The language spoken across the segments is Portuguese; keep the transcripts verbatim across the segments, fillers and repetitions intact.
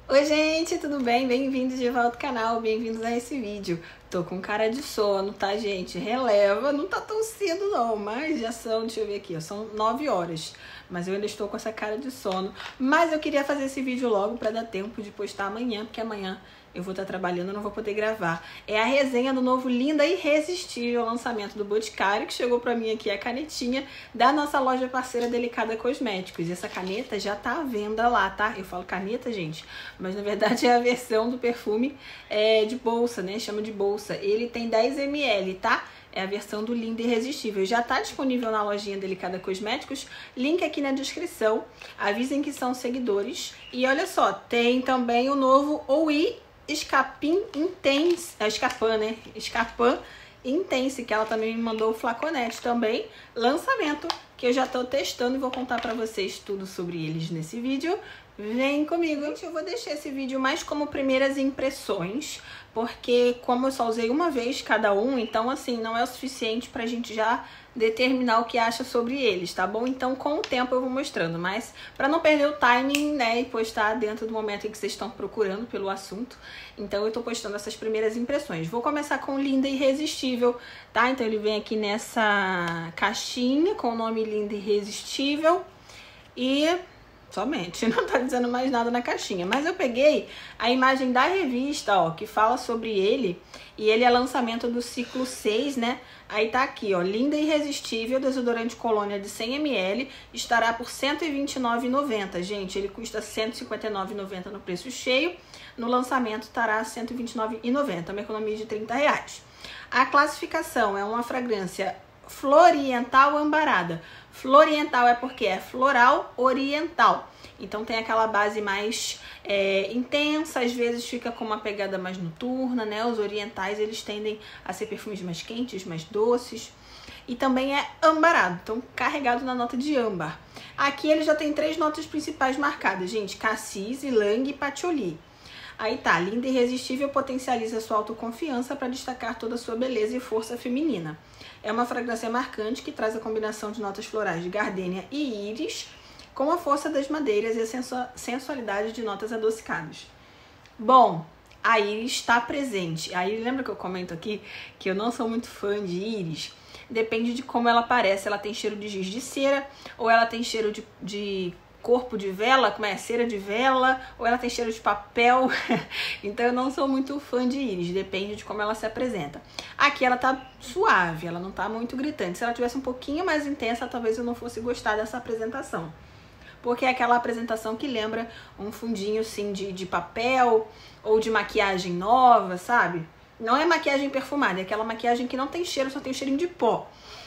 Oi gente, tudo bem? Bem-vindos de volta ao canal, bem-vindos a esse vídeo. Tô com cara de sono, tá gente? Releva, não tá tão cedo não, mas já são, deixa eu ver aqui, ó, são nove horas. Mas eu ainda estou com essa cara de sono. Mas eu queria fazer esse vídeo logo pra dar tempo de postar amanhã, porque amanhã eu vou estar trabalhando, não vou poder gravar. É a resenha do novo Linda Irresistível, lançamento do Boticário, que chegou pra mim aqui a canetinha da nossa loja parceira Delicada Cosméticos. E essa caneta já tá à venda lá, tá? Eu falo caneta, gente, mas na verdade é a versão do perfume é, de bolsa, né? Chama de bolsa. Ele tem dez mililitros, tá? É a versão do Linda Irresistível. Já está disponível na lojinha Delicada Cosméticos. Link aqui na descrição. Avisem que são seguidores. E olha só, tem também o novo OUI Escapim Intense. É Escapan, né? Escapan Intense, que ela também me mandou o flaconete também. Lançamento, que eu já estou testando e vou contar para vocês tudo sobre eles nesse vídeo. Vem comigo. Gente, eu vou deixar esse vídeo mais como primeiras impressões, porque como eu só usei uma vez cada um, então assim, não é o suficiente pra gente já determinar o que acha sobre eles, tá bom? Então com o tempo eu vou mostrando, mas pra não perder o timing, né, e postar dentro do momento em que vocês estão procurando pelo assunto, então eu tô postando essas primeiras impressões. Vou começar com Linda Irresistível, tá? Então ele vem aqui nessa caixinha com o nome Linda Irresistível e... somente, não tá dizendo mais nada na caixinha. Mas eu peguei a imagem da revista, ó, que fala sobre ele. E ele é lançamento do ciclo seis, né? Aí tá aqui, ó, Linda Irresistível, desodorante colônia de cem mililitros, estará por cento e vinte e nove reais e noventa centavos. Gente, ele custa cento e cinquenta e nove reais e noventa centavos no preço cheio. No lançamento estará cento e vinte e nove reais e noventa centavos, uma economia de trinta reais. A classificação é uma fragrância floriental ambarada. Floriental é porque é floral oriental. Então tem aquela base mais é, intensa, às vezes fica com uma pegada mais noturna, né? Os orientais, eles tendem a ser perfumes mais quentes, mais doces. E também é ambarado, então carregado na nota de âmbar. Aqui ele já tem três notas principais marcadas, gente. Cassis, ylang e patchouli. Aí tá, Linda Irresistível potencializa sua autoconfiança para destacar toda a sua beleza e força feminina. É uma fragrância marcante que traz a combinação de notas florais de gardênia e íris com a força das madeiras e a sensualidade de notas adocicadas. Bom, a íris está presente. Aí lembra que eu comento aqui que eu não sou muito fã de íris? Depende de como ela parece. Ela tem cheiro de giz de cera ou ela tem cheiro de... de corpo de vela, como é, cera de vela, ou ela tem cheiro de papel. Então eu não sou muito fã de íris, depende de como ela se apresenta. Aqui ela tá suave, ela não tá muito gritante. Se ela tivesse um pouquinho mais intensa, talvez eu não fosse gostar dessa apresentação, porque é aquela apresentação que lembra um fundinho assim de, de papel ou de maquiagem nova, sabe? Não é maquiagem perfumada, é aquela maquiagem que não tem cheiro, só tem o cheirinho de pó.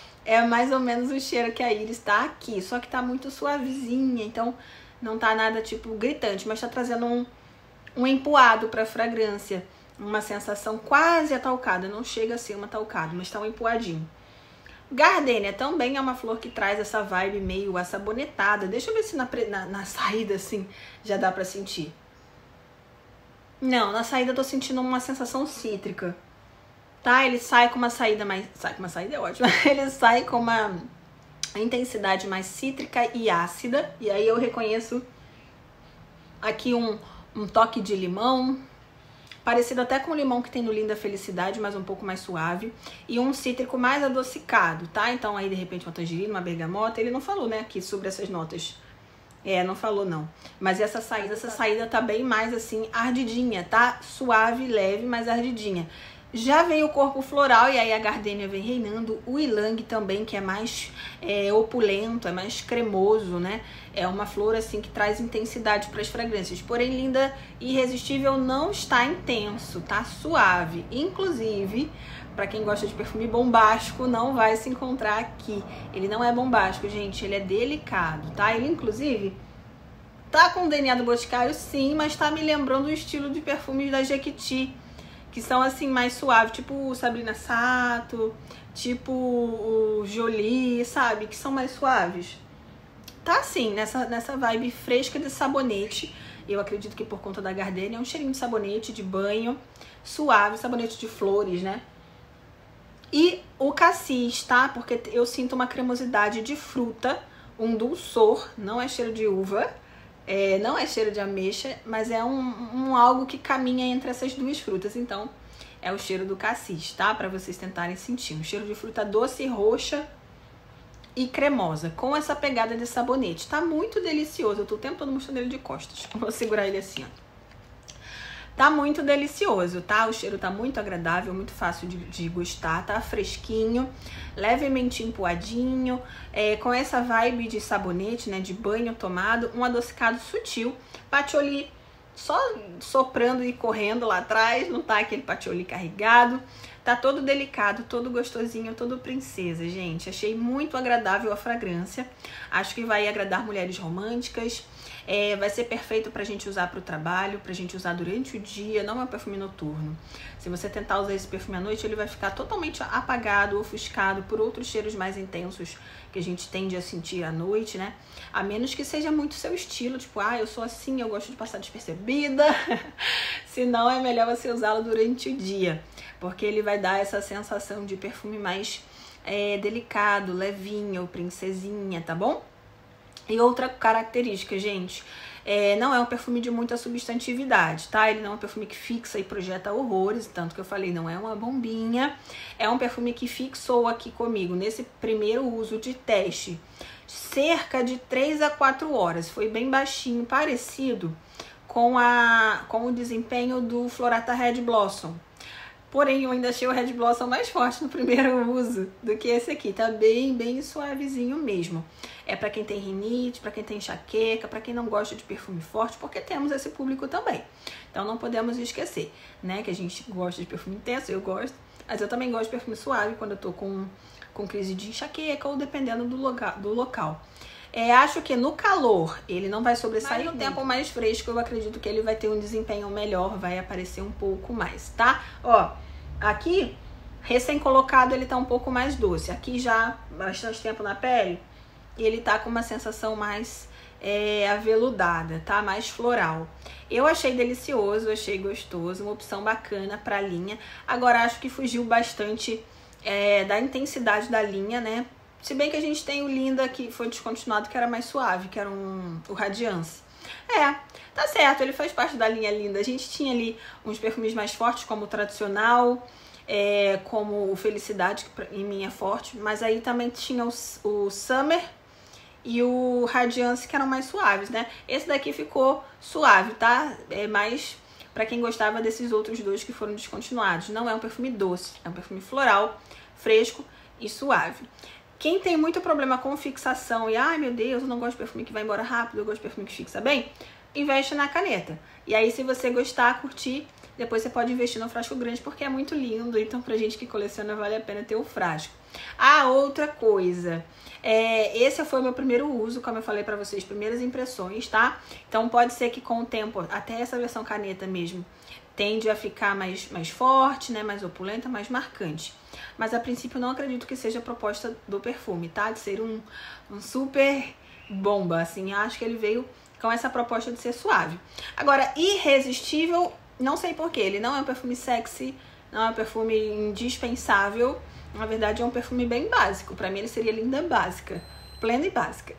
É mais ou menos o cheiro que a íris tá aqui, só que tá muito suavezinha, então não tá nada tipo gritante, mas tá trazendo um, um empoado pra fragrância, uma sensação quase atalcada, não chega a ser uma talcada, mas tá um empoadinho. Gardênia também é uma flor que traz essa vibe meio assabonetada, deixa eu ver se na, na, na saída assim já dá pra sentir. Não, na saída eu tô sentindo uma sensação cítrica. Tá? Ele sai com uma saída mais... Sai com uma saída é ótimo. Ele sai com uma intensidade mais cítrica e ácida. E aí eu reconheço aqui um, um toque de limão, parecido até com o limão que tem no Linda Felicidade, mas um pouco mais suave. E um cítrico mais adocicado, tá? Então aí de repente uma tangerina, uma bergamota. Ele não falou, né, aqui sobre essas notas. É, não falou não. Mas essa saída, essa saída tá bem mais assim, ardidinha, tá? Suave, leve, mas ardidinha. Já vem o corpo floral e aí a gardênia vem reinando, o ylang também, que é mais é, opulento, é mais cremoso, né? É uma flor assim que traz intensidade para as fragrâncias. Porém, Linda Irresistível não está intenso, tá suave. Inclusive, para quem gosta de perfume bombástico, não vai se encontrar aqui. Ele não é bombástico, gente, ele é delicado, tá? Ele, inclusive, tá com o D N A do Boticário, sim, mas tá me lembrando o estilo de perfumes da Jequiti, que são assim mais suaves, tipo o Sabrina Sato, tipo o Jolie, sabe? Que são mais suaves. Tá assim, nessa, nessa vibe fresca de sabonete. Eu acredito que por conta da gardênia é um cheirinho de sabonete, de banho, suave, sabonete de flores, né? E o cassis, tá? Porque eu sinto uma cremosidade de fruta, um dulçor, não é cheiro de uva. É, não é cheiro de ameixa, mas é um, um algo que caminha entre essas duas frutas. Então, é o cheiro do cassis, tá? Para vocês tentarem sentir. Um cheiro de fruta doce, roxa e cremosa, com essa pegada de sabonete. Tá muito delicioso. Eu tô o tempo todo mostrando ele de costas. Vou segurar ele assim, ó. Tá muito delicioso, tá? O cheiro tá muito agradável, muito fácil de, de gostar, tá fresquinho, levemente empoadinho, é, com essa vibe de sabonete, né? De banho tomado, um adocicado sutil, patchouli só soprando e correndo lá atrás, não tá aquele patchouli carregado. Tá todo delicado, todo gostosinho, todo princesa, gente. Achei muito agradável a fragrância. Acho que vai agradar mulheres românticas. É, vai ser perfeito pra gente usar pro trabalho, pra gente usar durante o dia. Não é um perfume noturno. Se você tentar usar esse perfume à noite, ele vai ficar totalmente apagado, ofuscado por outros cheiros mais intensos que a gente tende a sentir à noite, né? A menos que seja muito seu estilo, tipo, ah, eu sou assim, eu gosto de passar despercebida. Senão é melhor você usá-lo durante o dia, porque ele vai dar essa sensação de perfume mais é, delicado, levinho, princesinha, tá bom? E outra característica, gente, é, não é um perfume de muita substantividade, tá? Ele não é um perfume que fixa e projeta horrores, tanto que eu falei, não é uma bombinha. É um perfume que fixou aqui comigo, nesse primeiro uso de teste, cerca de três a quatro horas. Foi bem baixinho, parecido com, a, com o desempenho do Florata Red Blossom. Porém, eu ainda achei o Red Blossom mais forte no primeiro uso do que esse aqui. Tá bem, bem suavezinho mesmo. É pra quem tem rinite, pra quem tem enxaqueca, pra quem não gosta de perfume forte, porque temos esse público também. Então não podemos esquecer, né? Que a gente gosta de perfume intenso, eu gosto. Mas eu também gosto de perfume suave quando eu tô com, com crise de enxaqueca ou dependendo do, loga, do local. É, acho que no calor ele não vai sobressair. Mas no tempo mais fresco eu acredito que ele vai ter um desempenho melhor, vai aparecer um pouco mais, tá? Ó, aqui, recém colocado, ele tá um pouco mais doce. Aqui já bastante tempo na pele e ele tá com uma sensação mais é, aveludada, tá? Mais floral. Eu achei delicioso, achei gostoso, uma opção bacana pra linha. Agora acho que fugiu bastante é, da intensidade da linha, né? Se bem que a gente tem o Linda que foi descontinuado, que era mais suave, que era um, o Radiance. É, tá certo, ele faz parte da linha Linda. A gente tinha ali uns perfumes mais fortes, como o Tradicional, é, como o Felicidade, que em mim é forte. Mas aí também tinha o, o Summer e o Radiance, que eram mais suaves, né? Esse daqui ficou suave, tá? É mais pra quem gostava desses outros dois que foram descontinuados. Não é um perfume doce, é um perfume floral, fresco e suave. Quem tem muito problema com fixação e, ai meu Deus, eu não gosto de perfume que vai embora rápido, eu gosto de perfume que fixa bem, investe na caneta. E aí, se você gostar, curtir, depois você pode investir no frasco grande, porque é muito lindo. Então, pra gente que coleciona, vale a pena ter o frasco. Ah, outra coisa. É, esse foi o meu primeiro uso, como eu falei pra vocês, primeiras impressões, tá? Então, pode ser que com o tempo, até essa versão caneta mesmo, tende a ficar mais, mais forte, né? Mais opulenta, mais marcante. Mas a princípio eu não acredito que seja a proposta do perfume, tá? De ser um, um super bomba, assim. Acho que ele veio com essa proposta de ser suave. Agora, irresistível, não sei porquê. Ele não é um perfume sexy, não é um perfume indispensável. Na verdade, é um perfume bem básico. Pra mim, ele seria linda básica. Plena e básica.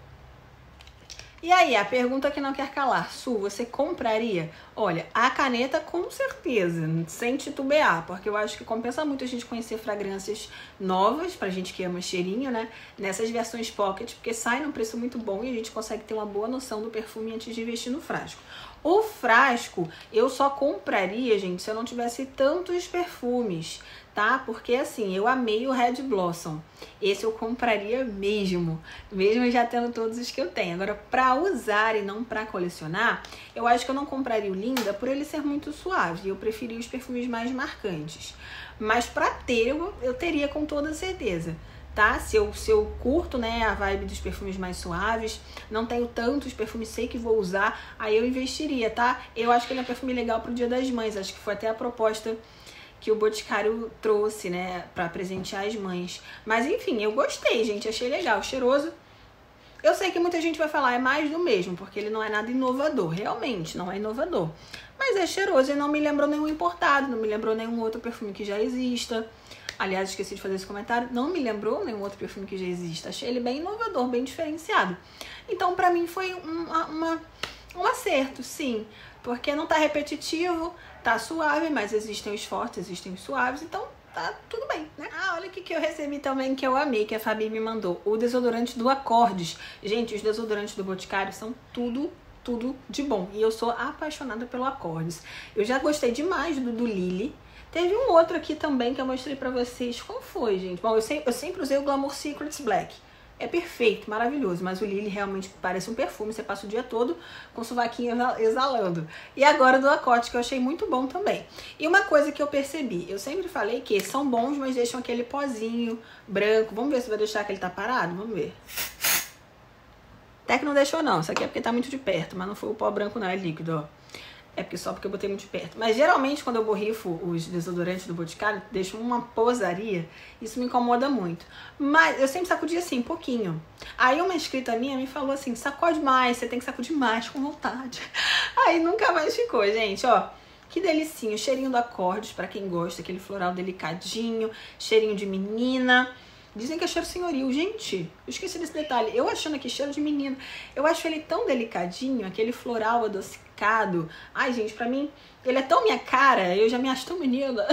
E aí, a pergunta que não quer calar. Su, você compraria? Olha, a caneta com certeza, sem titubear, porque eu acho que compensa muito a gente conhecer fragrâncias novas, pra gente que ama cheirinho, né? Nessas versões pocket, porque sai num preço muito bom e a gente consegue ter uma boa noção do perfume antes de investir no frasco. O frasco, eu só compraria, gente, se eu não tivesse tantos perfumes, tá? Porque assim, eu amei o Red Blossom. Esse eu compraria mesmo, mesmo já tendo todos os que eu tenho. Agora, pra usar e não pra colecionar, eu acho que eu não compraria o Linda por ele ser muito suave. Eu preferia os perfumes mais marcantes. Mas pra ter, eu, eu teria com toda certeza. Tá? Se eu, se eu curto, né, a vibe dos perfumes mais suaves, não tenho tantos perfumes, sei que vou usar, aí eu investiria, tá? Eu acho que ele é um perfume legal pro Dia das Mães, acho que foi até a proposta que o Boticário trouxe, né, pra presentear as mães. Mas enfim, eu gostei, gente, achei legal, cheiroso. Eu sei que muita gente vai falar, é mais do mesmo, porque ele não é nada inovador, realmente, não é inovador. Mas é cheiroso e não me lembrou nenhum importado, não me lembrou nenhum outro perfume que já exista. Aliás, esqueci de fazer esse comentário, não me lembrou nenhum outro perfume que já existe. Achei ele bem inovador, bem diferenciado. Então, pra mim, foi uma, uma, Um acerto, sim, porque não tá repetitivo, tá suave, mas existem os fortes, existem os suaves, então tá tudo bem, né? Ah, olha o que, que eu recebi também que eu amei, que a Fabi me mandou. O desodorante do Acordes. Gente, os desodorantes do Boticário são tudo, tudo de bom. E eu sou apaixonada pelo Acordes. Eu já gostei demais do do Lily. Teve um outro aqui também que eu mostrei pra vocês. Qual foi, gente? Bom, eu, se, eu sempre usei o Glamour Secrets Black. É perfeito, maravilhoso, mas o Lily realmente parece um perfume, você passa o dia todo com o sovaquinho exalando. E agora o do Lacoste, que eu achei muito bom também. E uma coisa que eu percebi, eu sempre falei que são bons, mas deixam aquele pozinho branco. Vamos ver se vai deixar que ele tá parado? Vamos ver. Até que não deixou não, isso aqui é porque tá muito de perto, mas não foi o pó branco não, é líquido, ó. É porque só porque eu botei muito de perto. Mas geralmente quando eu borrifo os desodorantes do Boticário, deixam uma posaria. Isso me incomoda muito. Mas eu sempre sacudi assim, um pouquinho. Aí uma inscrita minha me falou assim, sacode mais, você tem que sacudir mais, com vontade. Aí nunca mais ficou, gente, ó. Que delicinho, cheirinho do Acordes, pra quem gosta, aquele floral delicadinho, cheirinho de menina. Dizem que é cheiro senhoril. Gente, eu esqueci desse detalhe. Eu achando aqui cheiro de menino. Eu acho ele tão delicadinho, aquele floral adocicado. Ai, gente, pra mim, ele é tão minha cara, eu já me acho tão menina,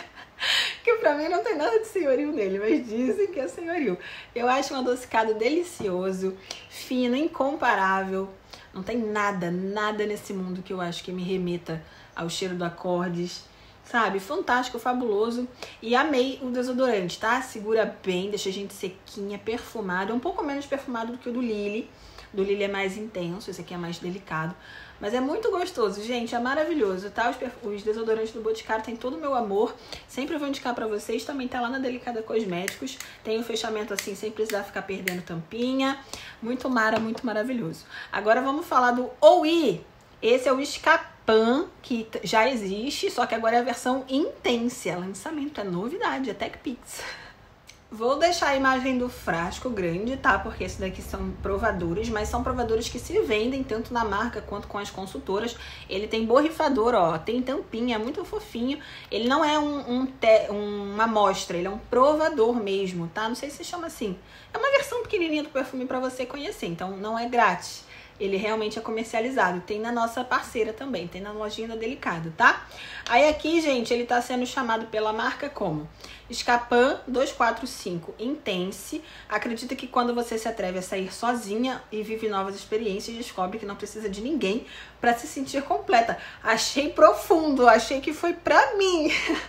que pra mim não tem nada de senhoril nele, mas dizem que é senhoril. Eu acho um adocicado delicioso, fino, incomparável. Não tem nada, nada nesse mundo que eu acho que me remeta ao cheiro do Acordes. Sabe? Fantástico, fabuloso. E amei o desodorante, tá? Segura bem, deixa a gente sequinha, perfumado. É um pouco menos perfumado do que o do Lily. O do Lily é mais intenso, esse aqui é mais delicado. Mas é muito gostoso, gente, é maravilhoso, tá? Os, os desodorantes do Boticário tem todo o meu amor. Sempre vou indicar pra vocês, também tá lá na Delicada Cosméticos. Tem um fechamento assim, sem precisar ficar perdendo tampinha. Muito mara, muito maravilhoso. Agora vamos falar do OUI. Esse é o Escapan, que já existe, só que agora é a versão Intense. É lançamento, é novidade, é TechPix. Vou deixar a imagem do frasco grande, tá? Porque esses daqui são provadores, mas são provadores que se vendem tanto na marca quanto com as consultoras. Ele tem borrifador, ó, tem tampinha, é muito fofinho. Ele não é um, um te, uma amostra, ele é um provador mesmo, tá? Não sei se se chama assim. É uma versão pequenininha do perfume pra você conhecer, então não é grátis. Ele realmente é comercializado. Tem na nossa parceira também, tem na lojinha da Delicado, tá? Aí aqui, gente, ele tá sendo chamado pela marca como Escapan duzentos e quarenta e cinco Intense. Acredita que quando você se atreve a sair sozinha e vive novas experiências, descobre que não precisa de ninguém pra se sentir completa. Achei profundo, achei que foi pra mim.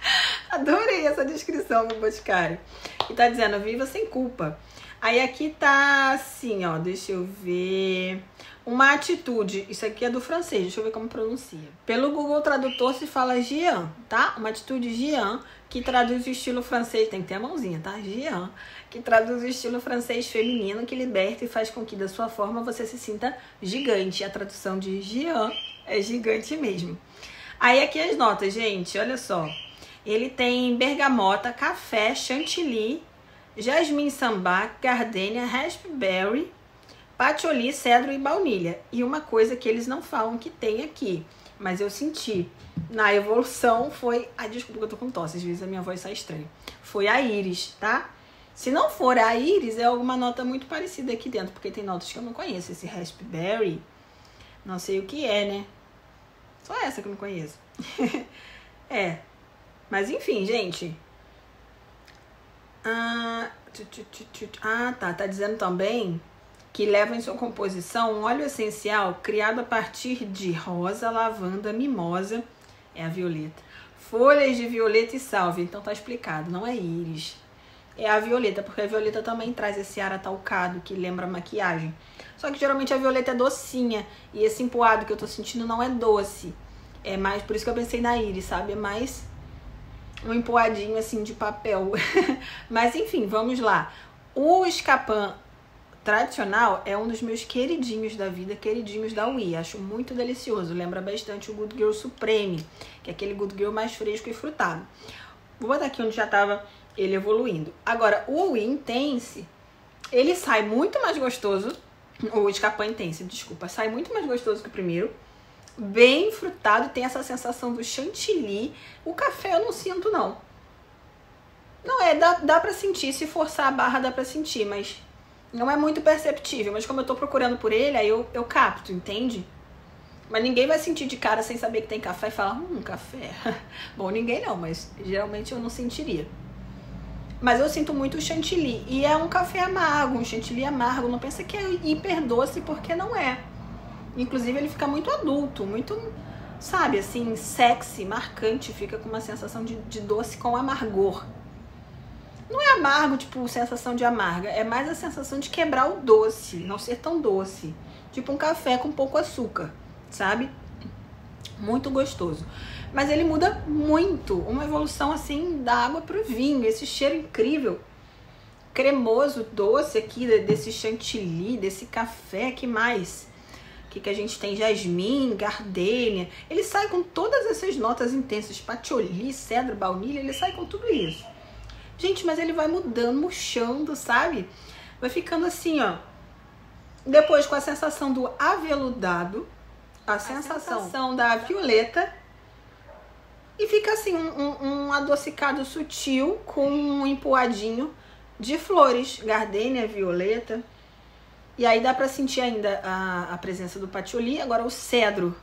Adorei essa descrição do Boticário. E tá dizendo, viva sem culpa. Aí aqui tá assim, ó, deixa eu ver... Uma atitude, isso aqui é do francês, deixa eu ver como pronuncia. Pelo Google Tradutor se fala Gian, tá? Uma atitude Gian, que traduz o estilo francês, tem que ter a mãozinha, tá? Gian, que traduz o estilo francês feminino, que liberta e faz com que da sua forma você se sinta gigante. A tradução de Gian é gigante mesmo. Aí aqui as notas, gente, olha só. Ele tem bergamota, café, chantilly, jasmim sambac, gardênia, raspberry, patchouli, cedro e baunilha. E uma coisa que eles não falam que tem aqui, mas eu senti na evolução foi... Ai, desculpa que eu tô com tosse, às vezes a minha voz sai estranha. Foi a íris, tá? Se não for a íris, é alguma nota muito parecida aqui dentro, porque tem notas que eu não conheço. Esse raspberry, não sei o que é, né? Só essa que eu não conheço. É. Mas enfim, gente. Ah, ah, tá. Tá dizendo também que leva em sua composição um óleo essencial criado a partir de rosa, lavanda, mimosa, é a violeta, folhas de violeta e sálvia. Então tá explicado, não é íris, é a violeta, porque a violeta também traz esse ar atalcado que lembra maquiagem. Só que geralmente a violeta é docinha e esse empoado que eu tô sentindo não é doce. É mais, por isso que eu pensei na íris, sabe? É mais um empoadinho assim de papel. Mas enfim, vamos lá. O Escapan tradicional é um dos meus queridinhos da vida, queridinhos da OUI. Acho muito delicioso. Lembra bastante o Good Girl Supreme, que é aquele Good Girl mais fresco e frutado. Vou botar aqui onde já tava ele evoluindo. Agora, o OUI Intense, ele sai muito mais gostoso. O Escapan Intense, desculpa. Sai muito mais gostoso que o primeiro. Bem frutado, tem essa sensação do chantilly. O café eu não sinto, não. Não, é, dá, dá pra sentir. Se forçar a barra, dá pra sentir, mas... não é muito perceptível, mas como eu tô procurando por ele, aí eu, eu capto, entende? Mas ninguém vai sentir de cara sem saber que tem café e falar, hum, café. Bom, ninguém não, mas geralmente eu não sentiria. Mas eu sinto muito o chantilly. E é um café amargo, um chantilly amargo. Não pensa que é hiper doce, porque não é. Inclusive ele fica muito adulto, muito, sabe, assim, sexy, marcante. Fica com uma sensação de, de doce com amargor. Não é amargo, tipo, sensação de amarga. É mais a sensação de quebrar o doce, não ser tão doce. Tipo um café com pouco açúcar, sabe? Muito gostoso. Mas ele muda muito. Uma evolução, assim, da água pro vinho. Esse cheiro incrível, cremoso, doce aqui, desse chantilly, desse café. Que mais? O que, que a gente tem? Jasmim, gardênia. Ele sai com todas essas notas intensas. Patchouli, cedro, baunilha. Ele sai com tudo isso. Gente, mas ele vai mudando, murchando, sabe? Vai ficando assim, ó. Depois com a sensação do aveludado, a, a sensação, sensação da violeta. E fica assim, um, um, um adocicado sutil com um empoadinho de flores. Gardênia, violeta. E aí dá pra sentir ainda a, a presença do patchouli. Agora o cedro.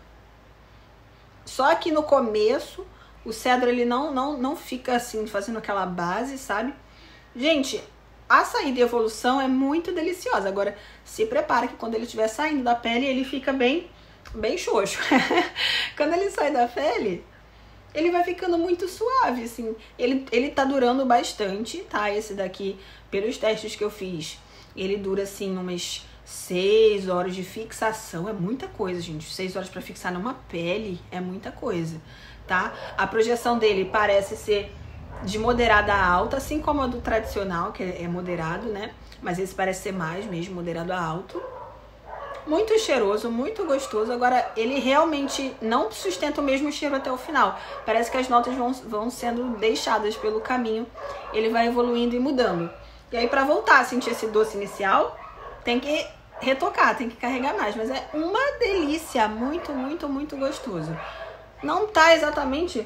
Só aqui no começo, o cedro ele não, não, não fica assim, fazendo aquela base, sabe? Gente, a saída e evolução é muito deliciosa. Agora, se prepara que quando ele estiver saindo da pele, ele fica bem, bem xoxo. Quando ele sai da pele, ele vai ficando muito suave, assim. Ele, ele tá durando bastante, tá? Esse daqui, pelos testes que eu fiz, ele dura, assim, umas seis horas de fixação. É muita coisa, gente. Seis horas pra fixar numa pele é muita coisa, tá? A projeção dele parece ser de moderada a alta, assim como a do tradicional, que é moderado, né? Mas esse parece ser mais mesmo, moderado a alto. Muito cheiroso, muito gostoso. Agora, ele realmente não sustenta o mesmo cheiro até o final. Parece que as notas vão, vão sendo deixadas pelo caminho. Ele vai evoluindo e mudando. E aí, pra voltar a sentir esse doce inicial, tem que retocar, tem que carregar mais. Mas é uma delícia, muito, muito, muito gostoso. Não tá exatamente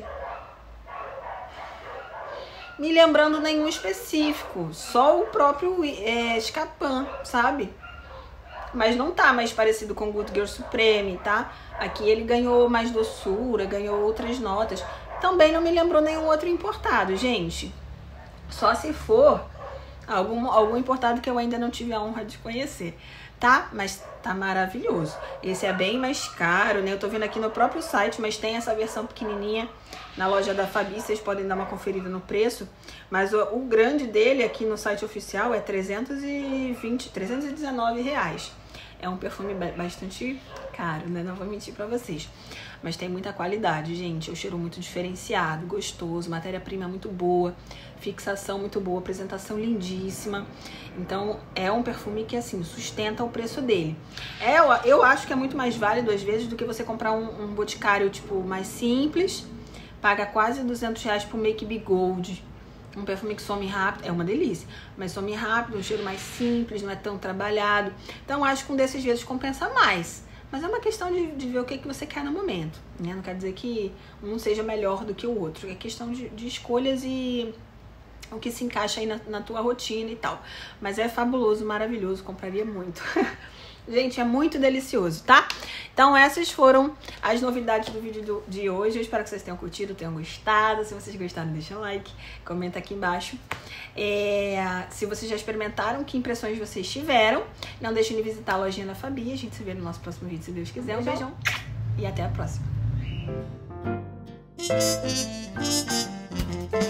me lembrando nenhum específico, só o próprio é, Escapan, sabe? Mas não tá mais parecido com o Good Girl Supreme, tá? Aqui ele ganhou mais doçura, ganhou outras notas. Também não me lembrou nenhum outro importado, gente. Só se for algum, algum importado que eu ainda não tive a honra de conhecer, tá? Mas tá maravilhoso. Esse é bem mais caro, né? Eu tô vendo aqui no próprio site, mas tem essa versão pequenininha na loja da Fabi, vocês podem dar uma conferida no preço. Mas o, o grande dele aqui no site oficial é trezentos e vinte, trezentos e dezenove reais. É um perfume bastante caro, né? Não vou mentir pra vocês. Mas tem muita qualidade, gente. É um cheiro muito diferenciado, gostoso, matéria-prima muito boa, fixação muito boa, apresentação lindíssima. Então, é um perfume que, assim, sustenta o preço dele. É, eu, eu acho que é muito mais válido, às vezes, do que você comprar um, um boticário, tipo, mais simples. Paga quase duzentos reais por Make Be Gold. Um perfume que some rápido, é uma delícia, mas some rápido, um cheiro mais simples, não é tão trabalhado. Então, acho que um desses vezes compensa mais. Mas é uma questão de, de ver o que, que você quer no momento, né? Não quer dizer que um seja melhor do que o outro. É questão de, de escolhas e o que se encaixa aí na, na tua rotina e tal. Mas é fabuloso, maravilhoso, compraria muito. Gente, é muito delicioso, tá? Então essas foram as novidades do vídeo do, de hoje. Eu espero que vocês tenham curtido, tenham gostado. Se vocês gostaram, deixa um like, comenta aqui embaixo. É, se vocês já experimentaram, que impressões vocês tiveram. Não deixem de visitar a lojinha da Fabi. A gente se vê no nosso próximo vídeo, se Deus quiser. Um beijão e até a próxima.